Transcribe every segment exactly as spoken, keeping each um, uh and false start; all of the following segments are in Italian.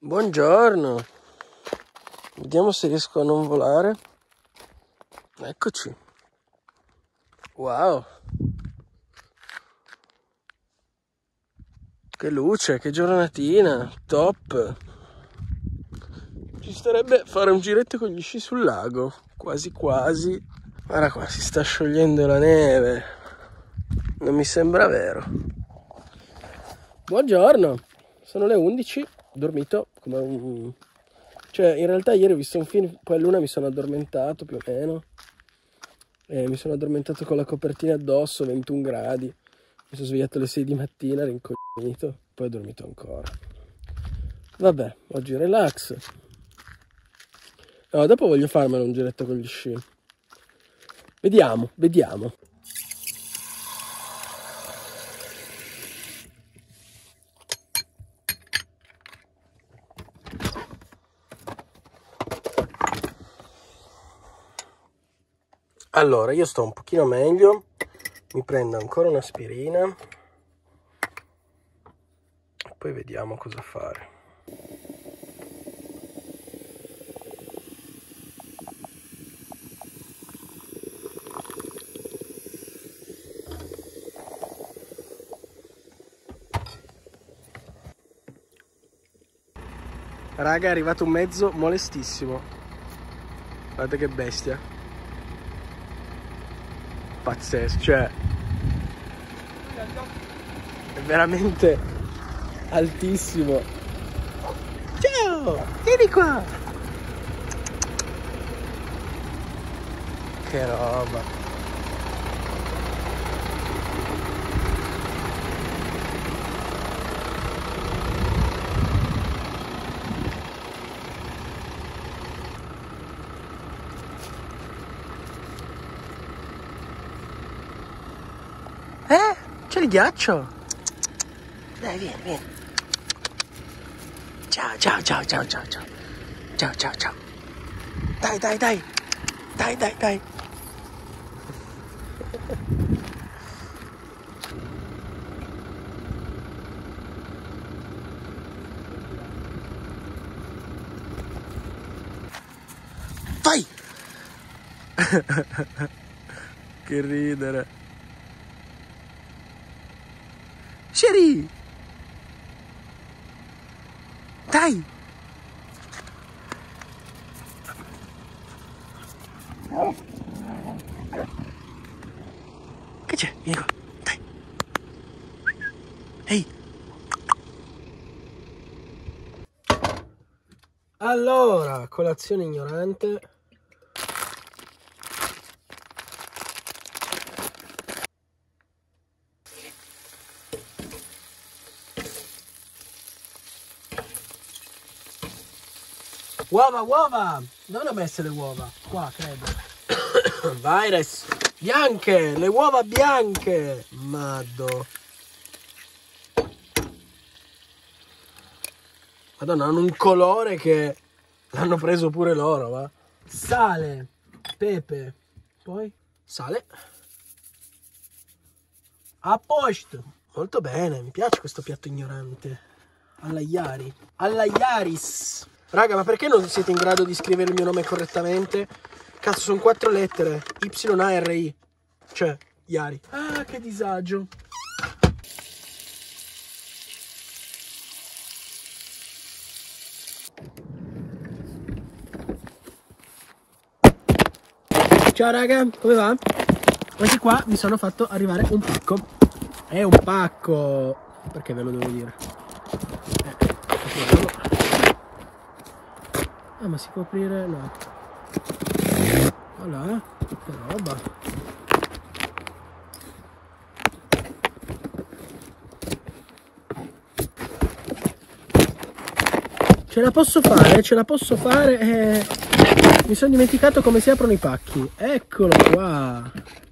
Buongiorno, vediamo se riesco a non volare. Eccoci. Wow, che luce, che giornatina, top. Ci starebbe fare un giretto con gli sci sul lago, quasi quasi. Guarda qua, si sta sciogliendo la neve, non mi sembra vero. Buongiorno, sono le undici, dormito come un... Cioè, in realtà ieri ho visto un film, poi a luna mi sono addormentato più o meno. E mi sono addormentato con la copertina addosso, ventuno gradi. Mi sono svegliato alle sei di mattina, rincoglionito, poi ho dormito ancora. Vabbè, oggi relax. No, dopo voglio farmelo un giretto con gli sci. Vediamo, vediamo. Allora, io sto un pochino meglio, mi prendo ancora un'aspirina e poi vediamo cosa fare. Raga, è arrivato un mezzo molestissimo. Guardate che bestia. Pazzesco, cioè è veramente altissimo. Ciao, vieni qua. Che roba. Eh? C'è il ghiaccio? Dai, vieni, vieni. Ciao, ciao, ciao, ciao, ciao, ciao. Ciao, ciao, ciao. Dai, dai, dai. Dai, dai, dai. Vai! Che ridere. Sherry! Dai! Che c'è? Vieni qua, dai! Ehi! Allora, colazione ignorante. Uova, uova! Dove ho messo le uova? Qua, credo. Virus! Bianche! Le uova bianche! Maddo! Madonna, hanno un colore che l'hanno preso pure loro, va? Sale, pepe, poi sale. A posto! Molto bene, mi piace questo piatto ignorante. Alla Iari. Alla Iaris! Raga, ma perché non siete in grado di scrivere il mio nome correttamente? Cazzo, sono quattro lettere. Y A R I. Cioè, Iari. Ah, che disagio. Ciao raga, come va? Oggi qua mi sono fatto arrivare un pacco. È un pacco. Perché ve lo devo dire? Eh, Ah, ma si può aprire? No. Voilà, che roba. Ce la posso fare, ce la posso fare. Eh... Mi sono dimenticato come si aprono i pacchi. Eccolo qua.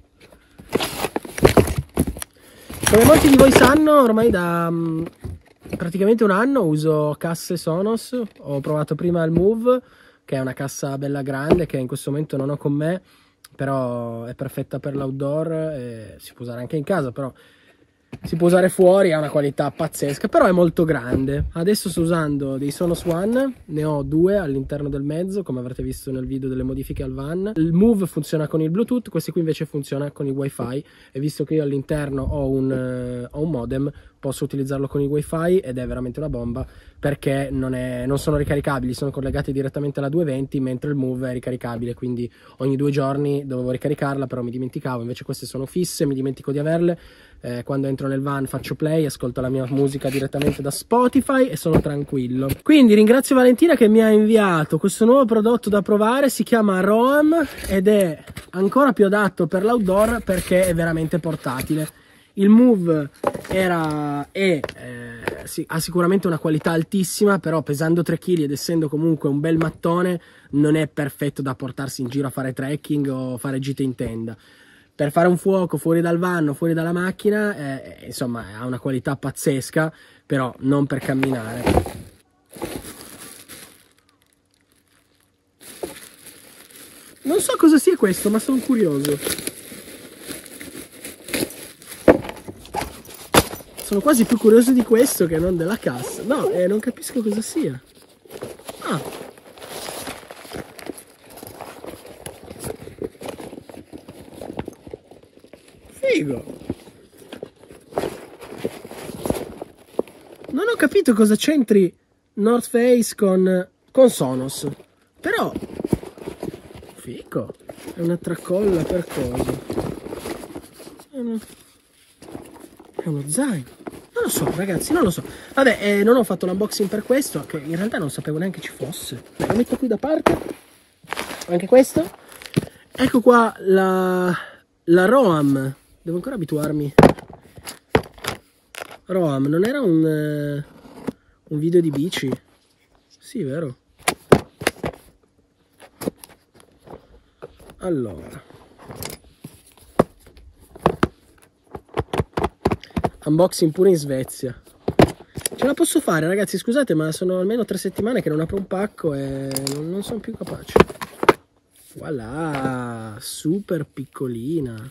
Come molti di voi sanno, ormai da um, praticamente un anno uso casse Sonos. Ho provato prima il Move, che è una cassa bella grande che in questo momento non ho con me, però è perfetta per l'outdoor e si può usare anche in casa, però si può usare fuori, ha una qualità pazzesca, però è molto grande. Adesso sto usando dei Sonos One, ne ho due all'interno del mezzo, come avrete visto nel video delle modifiche al van. Il Move funziona con il Bluetooth, questo qui invece funziona con il Wi-Fi, e visto che io all'interno ho un, uh, ho un modem, posso utilizzarlo con il Wi-Fi ed è veramente una bomba, perché non, è, non sono ricaricabili, sono collegati direttamente alla duecentoventi, mentre il Move è ricaricabile, quindi ogni due giorni dovevo ricaricarla, però mi dimenticavo. Invece queste sono fisse, mi dimentico di averle. Eh, quando entro nel van faccio play, ascolto la mia musica direttamente da Spotify e sono tranquillo. Quindi ringrazio Valentina che mi ha inviato questo nuovo prodotto da provare, si chiama Roam ed è ancora più adatto per l'outdoor perché è veramente portatile. Il Move era, è, eh, sì, ha sicuramente una qualità altissima, però pesando tre chili ed essendo comunque un bel mattone non è perfetto da portarsi in giro a fare trekking o fare gite in tenda. Per fare un fuoco fuori dal van o fuori dalla macchina, eh, insomma, ha una qualità pazzesca, però non per camminare. Non so cosa sia questo, ma sono curioso. Sono quasi più curioso di questo che non della cassa. No, eh, non capisco cosa sia. Ah. Figo. Non ho capito cosa c'entri North Face con, con Sonos. Però figo. È una tracolla per cosa? È, una... è uno zaino. Non lo so ragazzi, non lo so. Vabbè, eh, non ho fatto l'unboxing per questo, che in realtà non sapevo neanche ci fosse. Lo metto qui da parte. Anche questo. Ecco qua la, la Roam. Devo ancora abituarmi. Roam, non era un, uh, un video di bici? Sì, vero? Allora. Unboxing pure in Svezia. Ce la posso fare, ragazzi, scusate, ma sono almeno tre settimane che non apro un pacco e non, non sono più capace. Voilà, super piccolina.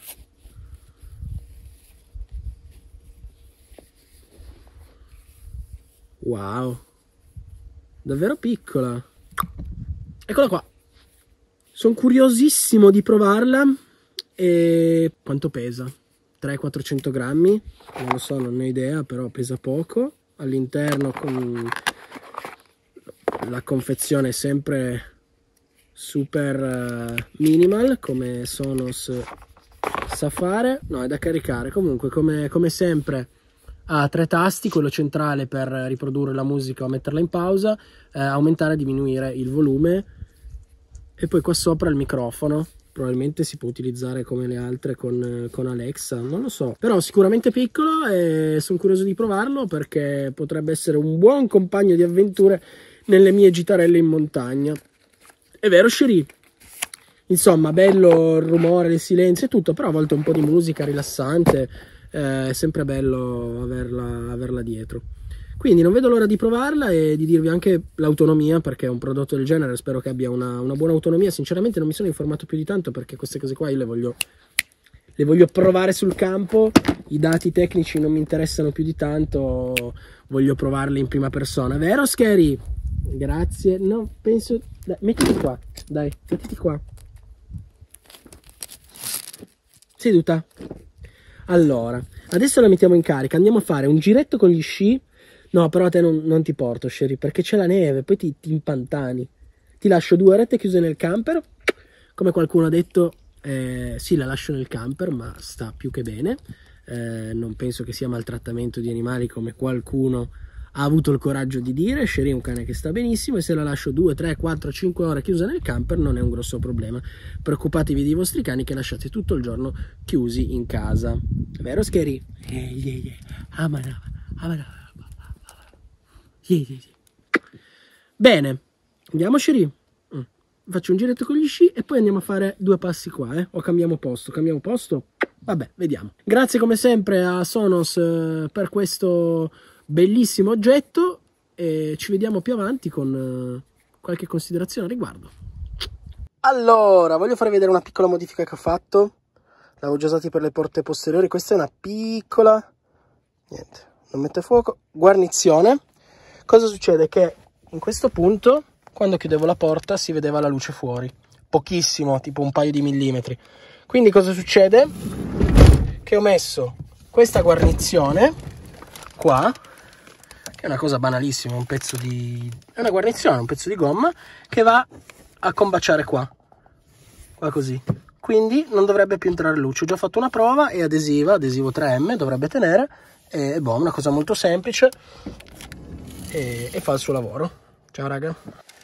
Wow, davvero piccola. Eccola qua. Sono curiosissimo di provarla. E quanto pesa? trecento quattrocento grammi? Non lo so, non ho idea, però pesa poco. All'interno con la confezione è sempre super uh, minimal, come Sonos sa fare. No, è da caricare. Comunque, come, come sempre, ha tre tasti, quello centrale per riprodurre la musica o metterla in pausa, eh, aumentare e diminuire il volume, e poi qua sopra il microfono. Probabilmente si può utilizzare come le altre con, con Alexa, non lo so, però sicuramente piccolo e sono curioso di provarlo perché potrebbe essere un buon compagno di avventure nelle mie gitarelle in montagna. È vero, Cherie? Insomma, bello il rumore, il silenzio e tutto, però a volte un po' di musica rilassante, eh, è sempre bello averla, averla dietro. Quindi non vedo l'ora di provarla e di dirvi anche l'autonomia, perché è un prodotto del genere, spero che abbia una, una buona autonomia. Sinceramente non mi sono informato più di tanto perché queste cose qua io le voglio, le voglio provare sul campo. I dati tecnici non mi interessano più di tanto, voglio provarle in prima persona. Vero Scary? Grazie. No, penso... Dai, mettiti qua, dai, mettiti qua. Seduta. Allora, adesso la mettiamo in carica, andiamo a fare un giretto con gli sci. No, però a te non, non ti porto, Cherie, perché c'è la neve, poi ti, ti impantani. Ti lascio due orette chiuse nel camper. Come qualcuno ha detto, eh, sì, la lascio nel camper, ma sta più che bene. Eh, non penso che sia maltrattamento di animali, come qualcuno ha avuto il coraggio di dire. Cherie è un cane che sta benissimo e se la lascio due, tre, quattro, cinque ore chiusa nel camper non è un grosso problema. Preoccupatevi dei vostri cani che lasciate tutto il giorno chiusi in casa. Vero, Scary? Eh, yeah, yeah. Amana, amana. Yeah, yeah, yeah. Bene, andiamo Cherie. Mm. Faccio un giretto con gli sci e poi andiamo a fare due passi qua, eh? O cambiamo posto? Cambiamo posto? Vabbè, vediamo. Grazie come sempre a Sonos eh, per questo bellissimo oggetto e ci vediamo più avanti con eh, qualche considerazione a riguardo. Allora, voglio farvi vedere una piccola modifica che ho fatto. L'avevo già usata per le porte posteriori. Questa è una piccola niente, non mette fuoco. Guarnizione. Cosa succede? Che in questo punto, quando chiudevo la porta, si vedeva la luce fuori, pochissimo, tipo un paio di millimetri. Quindi cosa succede? Che ho messo questa guarnizione qua, che è una cosa banalissima, un pezzo di... è una guarnizione, un pezzo di gomma che va a combaciare qua, qua così. Quindi non dovrebbe più entrare luce. Ho già fatto una prova, è adesiva, adesivo tre M, dovrebbe tenere, e boh, una cosa molto semplice e, e fa il suo lavoro. Ciao raga.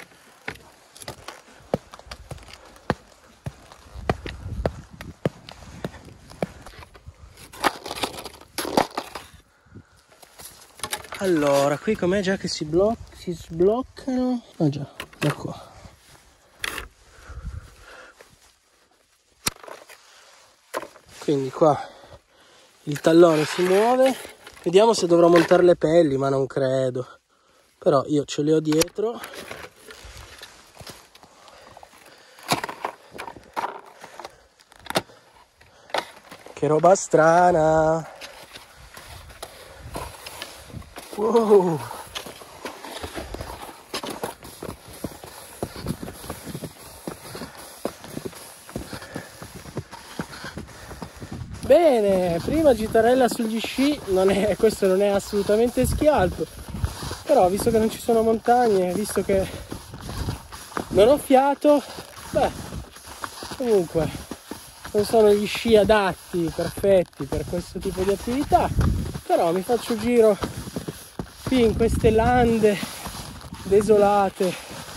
Allora, qui com'è già che si, bloc si sbloccano? Ah già, da qua. Quindi qua il tallone si muove. Vediamo se dovrò montare le pelli, ma non credo. Però io ce le ho dietro. Che roba strana. Wow. Bene, prima gitarella sugli sci, non è, questo non è assolutamente ski alp, però visto che non ci sono montagne, visto che non ho fiato, beh, comunque non sono gli sci adatti, perfetti per questo tipo di attività, però mi faccio un giro qui in queste lande desolate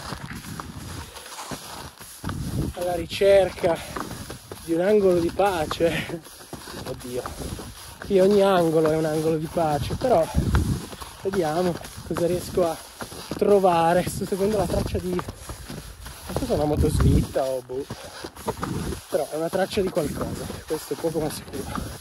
alla ricerca di un angolo di pace. Oddio, qui ogni angolo è un angolo di pace, però vediamo cosa riesco a trovare. Sto seguendo la traccia di... ma cosa è una motoslitta o boh, però è una traccia di qualcosa, questo è poco ma sicuro.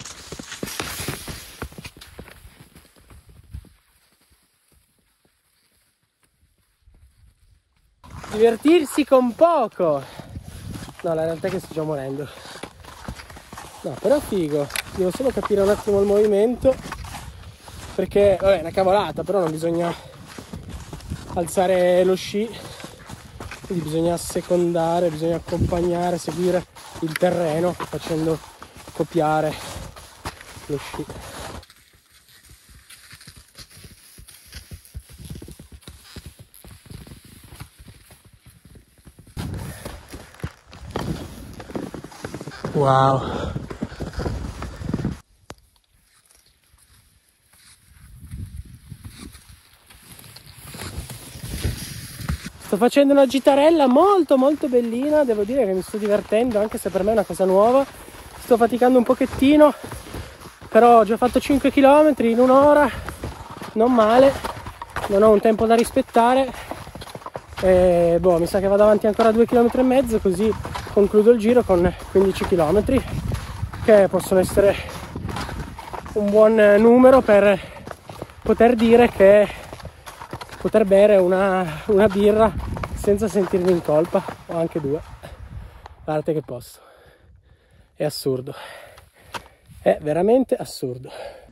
Divertirsi con poco. No, la realtà è che sto già morendo. No, però figo. Devo solo capire un attimo il movimento, perché, vabbè, è una cavolata, però non bisogna alzare lo sci, quindi bisogna assecondare, bisogna accompagnare, seguire il terreno facendo copiare lo sci. Wow. Sto facendo una gitarella molto molto bellina, devo dire che mi sto divertendo, anche se per me è una cosa nuova. Sto faticando un pochettino, però ho già fatto cinque chilometri in un'ora, non male, non ho un tempo da rispettare. E boh, mi sa che vado avanti ancora due chilometri e mezzo, così concludo il giro con quindici chilometri, che possono essere un buon numero per poter dire che poter bere una, una birra senza sentirmi in colpa, o anche due. Guardate che posso. È assurdo. È veramente assurdo.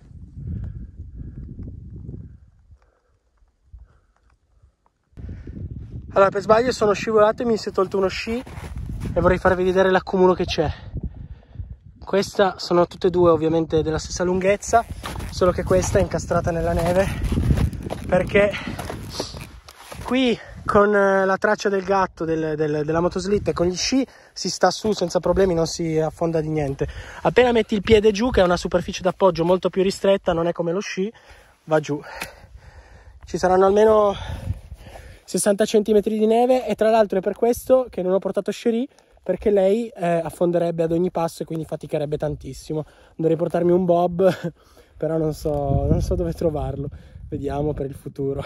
Allora, per sbaglio sono scivolato e mi si è tolto uno sci e vorrei farvi vedere l'accumulo che c'è. Questa sono tutte e due ovviamente della stessa lunghezza, solo che questa è incastrata nella neve, perché qui con la traccia del gatto del, del, della motoslitta e con gli sci si sta su senza problemi, non si affonda di niente. Appena metti il piede giù, che è una superficie d'appoggio molto più ristretta, non è come lo sci, va giù. Ci saranno almeno sessanta centimetri di neve, e tra l'altro è per questo che non ho portato Cherie, perché lei eh, affonderebbe ad ogni passo e quindi faticherebbe tantissimo. Dovrei portarmi un bob, però non so, non so dove trovarlo. Vediamo per il futuro.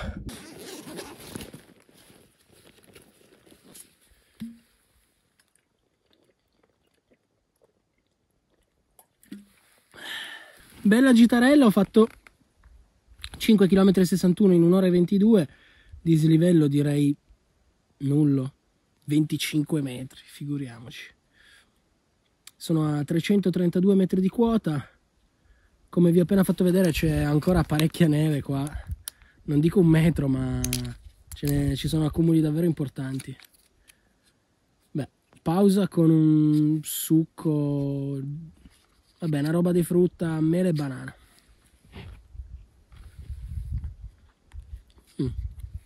Bella gitarella, ho fatto cinque chilometri e sessantuno in un'ora e ventidue, dislivello direi nullo, venticinque metri, figuriamoci. Sono a trecentotrentadue metri di quota, come vi ho appena fatto vedere c'è ancora parecchia neve qua, non dico un metro, ma ce ne, ci sono accumuli davvero importanti. Beh, pausa con un succo, vabbè, una roba di frutta, mele e banana. Mm.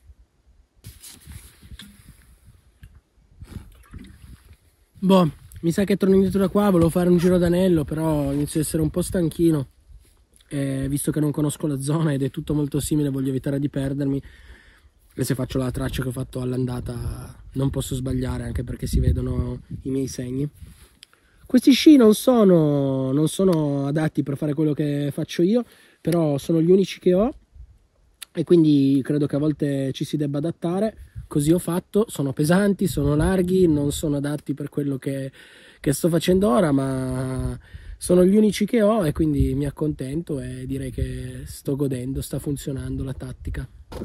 Boh, mi sa che torno indietro da qua, volevo fare un giro d'anello, però inizio ad essere un po' stanchino, eh, visto che non conosco la zona ed è tutto molto simile, voglio evitare di perdermi, e se faccio la traccia che ho fatto all'andata non posso sbagliare, anche perché si vedono i miei segni. Questi sci non sono, non sono adatti per fare quello che faccio io, però sono gli unici che ho e quindi credo che a volte ci si debba adattare. Così ho fatto, sono pesanti, sono larghi, non sono adatti per quello che, che sto facendo ora, ma sono gli unici che ho e quindi mi accontento e direi che sto godendo, sta funzionando la tattica.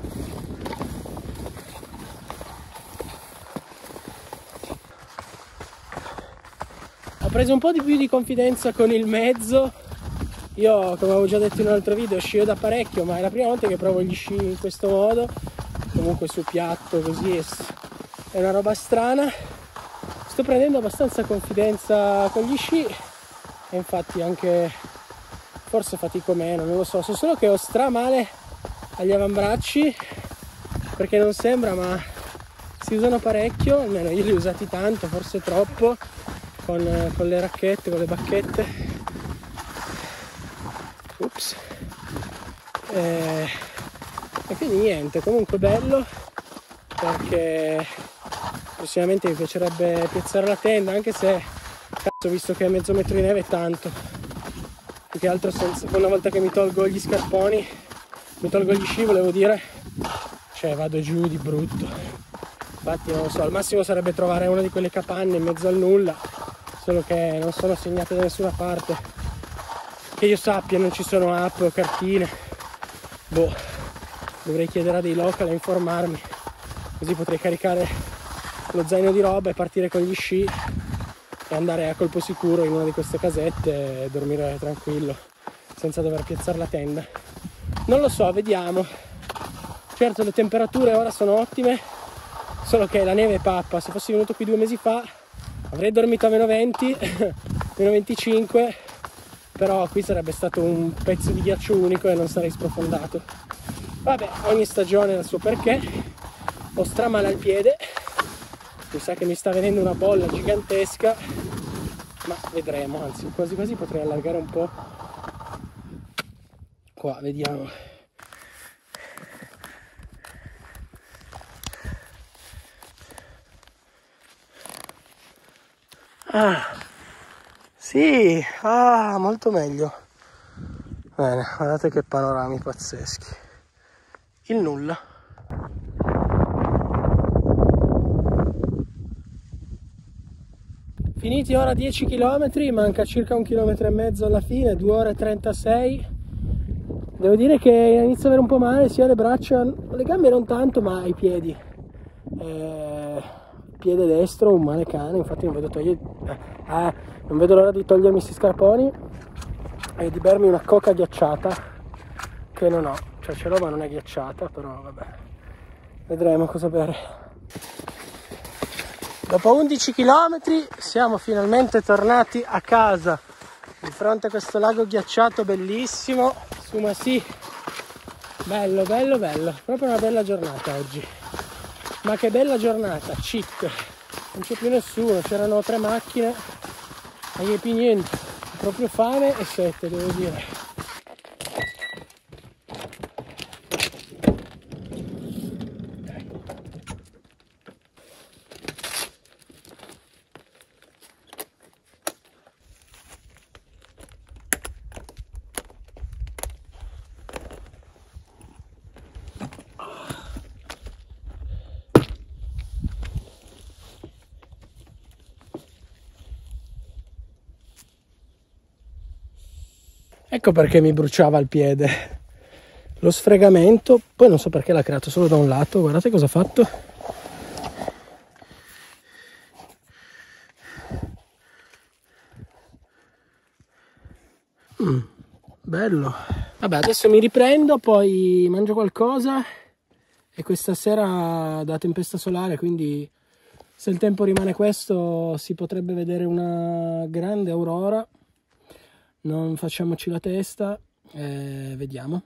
Ho preso un po' di più di confidenza con il mezzo. Io, come avevo già detto in un altro video, scio da parecchio, ma è la prima volta che provo gli sci in questo modo. Comunque su piatto così è una roba strana. Sto prendendo abbastanza confidenza con gli sci e infatti anche forse fatico meno, non lo so. So solo che ho stra male agli avambracci perché non sembra, ma si usano parecchio, almeno io li ho usati tanto, forse troppo, con, con le racchette, con le bacchette. Ups. E, e quindi niente, comunque bello, perché prossimamente mi piacerebbe piazzare la tenda, anche se cazzo, visto che mezzo metro di neve è tanto, più che altro senza, una volta che mi tolgo gli scarponi, mi tolgo gli sci, volevo dire, cioè vado giù di brutto. Infatti non lo so, al massimo sarebbe trovare una di quelle capanne in mezzo al nulla, solo che non sono segnate da nessuna parte, che io sappia, non ci sono app o cartine. Boh, dovrei chiedere a dei local a informarmi, così potrei caricare lo zaino di roba e partire con gli sci e andare a colpo sicuro in una di queste casette e dormire tranquillo senza dover piazzare la tenda. Non lo so, vediamo. Certo, le temperature ora sono ottime, solo che la neve è pappa. Se fossi venuto qui due mesi fa avrei dormito a meno venti, meno venticinque, però qui sarebbe stato un pezzo di ghiaccio unico e non sarei sprofondato. Vabbè, ogni stagione ha il suo perché. Ho stramale al piede, mi sa che mi sta venendo una bolla gigantesca, ma vedremo, anzi quasi quasi potrei allargare un po' qua, vediamo. Ah, sì, ah, molto meglio. Bene, guardate che panorami pazzeschi. Il nulla. Finiti ora dieci chilometri, manca circa un chilometro e mezzo alla fine, due ore e trentasei. Devo dire che inizio ad avere un po' male sia le braccia, le gambe non tanto, ma i piedi. Eh, piede destro, un male cane, infatti non vedo, togliere, eh, non vedo l'ora di togliermi questi scarponi e di bermi una coca ghiacciata, che non ho, cioè ce l'ho ma non è ghiacciata, però vabbè, vedremo cosa bere. Dopo undici chilometri siamo finalmente tornati a casa, di fronte a questo lago ghiacciato bellissimo, su ma sì, bello bello bello, proprio una bella giornata oggi. Ma che bella giornata, chic, non c'è più nessuno, c'erano tre macchine, e più niente, proprio fame e sete, devo dire. Ecco perché mi bruciava il piede, lo sfregamento, poi non so perché l'ha creato solo da un lato, guardate cosa ha fatto. Mm, bello. Vabbè, adesso mi riprendo, poi mangio qualcosa e questa sera da tempesta solare, quindi se il tempo rimane questo si potrebbe vedere una grande aurora. Non facciamoci la testa, eh, vediamo.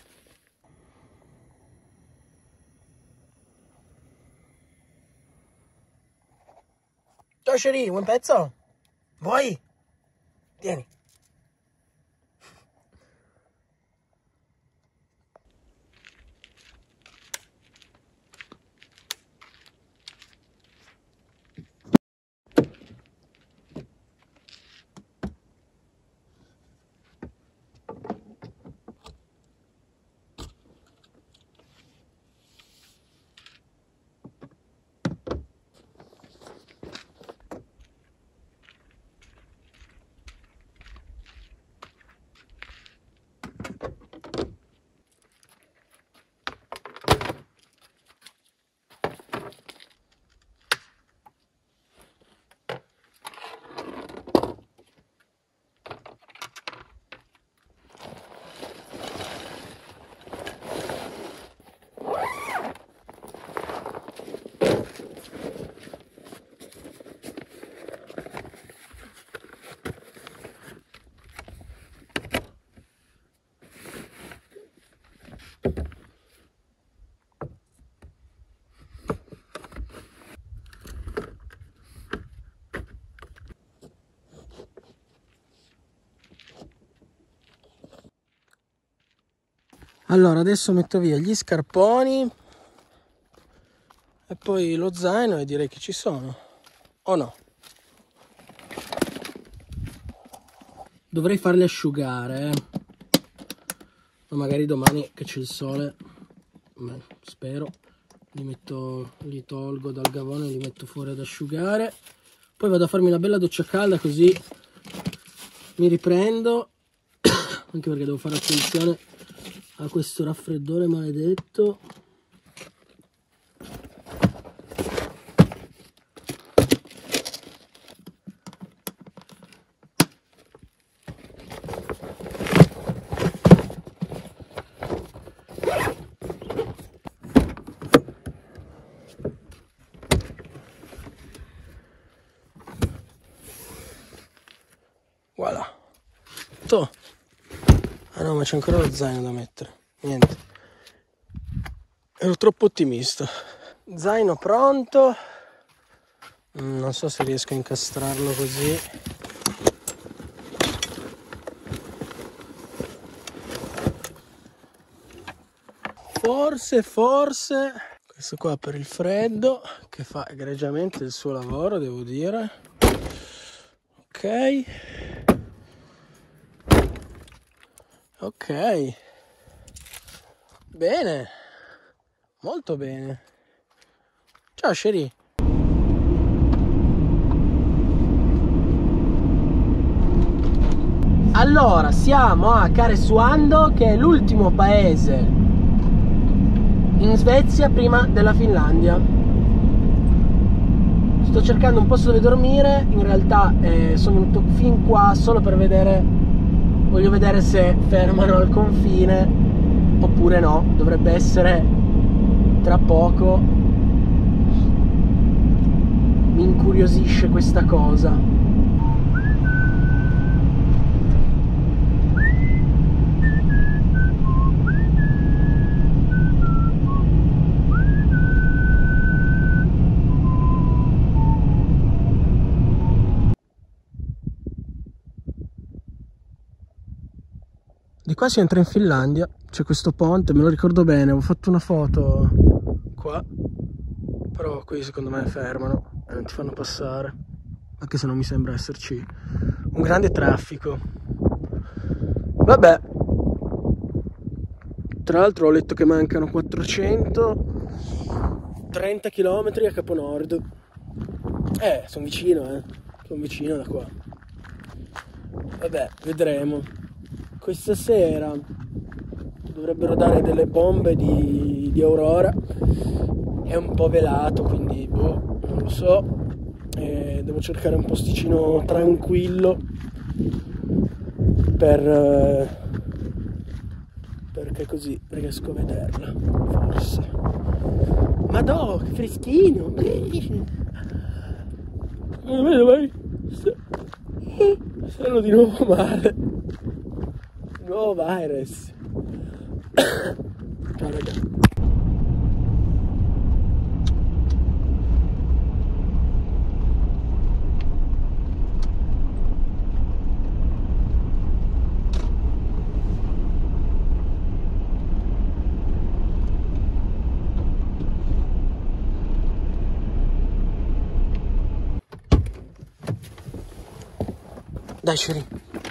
Ciao Sherry, vuoi un pezzo? Vuoi? Vieni. Allora, adesso metto via gli scarponi e poi lo zaino e direi che ci sono, o no? Dovrei farli asciugare, eh? Ma magari domani che c'è il sole, beh, spero, li metto, li tolgo dal gavone e li metto fuori ad asciugare. Poi vado a farmi una bella doccia calda così mi riprendo, anche perché devo fare attenzione a questo raffreddore maledetto. Voilà. To. Ah no, ma c'è ancora lo zaino da mettere. Niente. Ero troppo ottimista. Zaino pronto. Non so se riesco a incastrarlo così. Forse, forse. Questo qua per il freddo, che fa egregiamente il suo lavoro, devo dire. Ok. Ok. Bene. Molto bene. Ciao Sherry. Allora, siamo a Karesuando, che è l'ultimo paese in Svezia prima della Finlandia. Sto cercando un posto dove dormire. In realtà eh, sono venuto fin qua solo per vedere, voglio vedere se fermano al confine oppure no. Dovrebbe essere tra poco. Mi incuriosisce questa cosa. Di qua si entra in Finlandia, c'è questo ponte, me lo ricordo bene, ho fatto una foto qua, però qui secondo me fermano e non ti fanno passare, anche se non mi sembra esserci un grande traffico. Vabbè, tra l'altro ho letto che mancano quattrocentotrenta chilometri a Capo Nord. Eh, sono vicino, eh, sono vicino da qua. Vabbè, vedremo. Questa sera dovrebbero dare delle bombe di, di aurora. È un po' velato, quindi boh, non lo so. E devo cercare un posticino tranquillo per, perché così riesco a vederla, forse. Madò, che freschino! Non vedo mai. Sono di nuovo male. Nuovo virus. Ciao raga. Dai Sherry.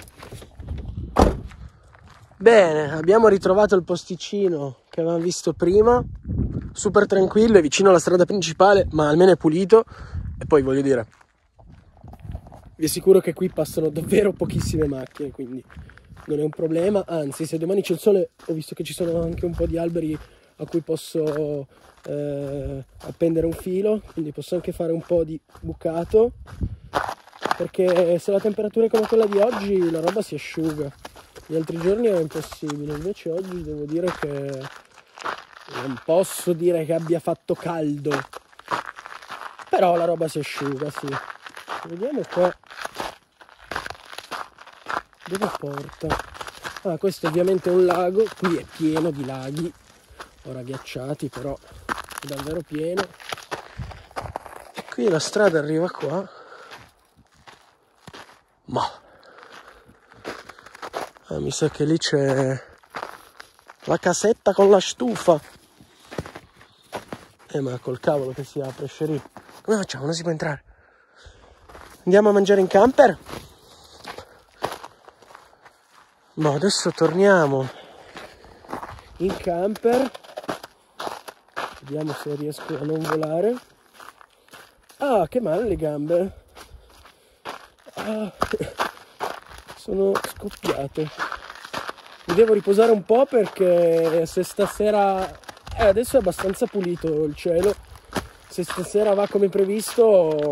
Bene, abbiamo ritrovato il posticino che avevamo visto prima, super tranquillo, è vicino alla strada principale, ma almeno è pulito. E poi voglio dire, vi assicuro che qui passano davvero pochissime macchine, quindi non è un problema. Anzi, se domani c'è il sole, ho visto che ci sono anche un po' di alberi a cui posso eh, appendere un filo, quindi posso anche fare un po' di bucato, perché se la temperatura è come quella di oggi la roba si asciuga. Gli altri giorni era impossibile, invece oggi devo dire che non posso dire che abbia fatto caldo, però la roba si asciuga, sì. Vediamo qua dove porta. Ah, questo ovviamente è un lago, qui è pieno di laghi, ora ghiacciati, però è davvero pieno. E qui la strada arriva qua. Ma ah, mi sa che lì c'è la casetta con la stufa. Eh, ma col cavolo che si apre, Sherry. Come facciamo? Non si può entrare. Andiamo a mangiare in camper? Ma adesso torniamo in camper. Vediamo se riesco a non volare. Ah, che male le gambe. Ah, sono scoppiate. Mi devo riposare un po' perché se stasera eh, adesso è abbastanza pulito il cielo, se stasera va come previsto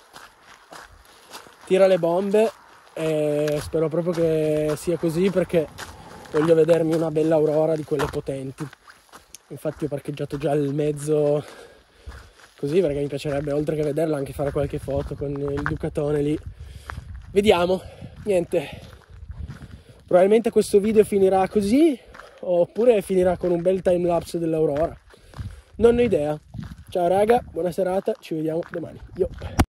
tira le bombe, e spero proprio che sia così, perché voglio vedermi una bella aurora di quelle potenti. Infatti ho parcheggiato già il mezzo così, perché mi piacerebbe, oltre che vederla, anche fare qualche foto con il Ducatone lì. Vediamo, niente, probabilmente questo video finirà così, oppure finirà con un bel timelapse dell'aurora, non ho idea. Ciao raga, buona serata, ci vediamo domani. Yo.